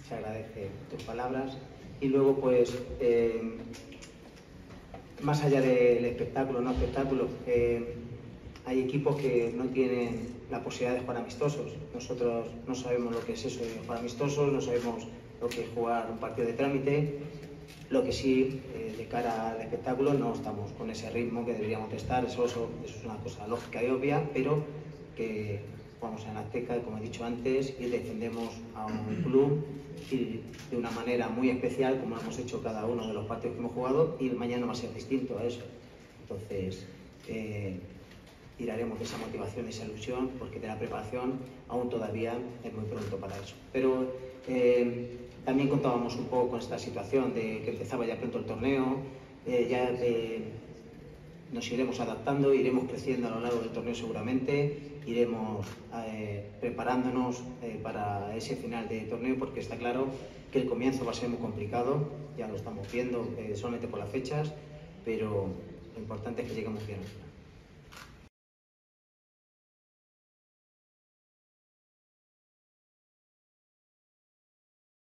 se agradece tus palabras. Y luego, pues, más allá del espectáculo, no espectáculo, hay equipos que no tienen la posibilidad de jugar amistosos. Nosotros no sabemos lo que es eso de jugar amistosos, no sabemos lo que es jugar un partido de trámite. Lo que sí, de cara al espectáculo, no estamos con ese ritmo que deberíamos de estar. Eso es una cosa lógica y obvia, pero que jugamos en Azteca, como he dicho antes, y defendemos a un club y de una manera muy especial, como hemos hecho cada uno de los partidos que hemos jugado, y mañana va a ser distinto a eso. Entonces, tiraremos de esa motivación y esa ilusión, porque de la preparación aún todavía es muy pronto para eso. Pero también contábamos un poco con esta situación de que empezaba ya pronto el torneo, nos iremos adaptando, iremos creciendo a lo largo del torneo seguramente, iremos preparándonos para ese final de torneo, porque está claro que el comienzo va a ser muy complicado, ya lo estamos viendo solamente por las fechas, pero lo importante es que lleguemos bien.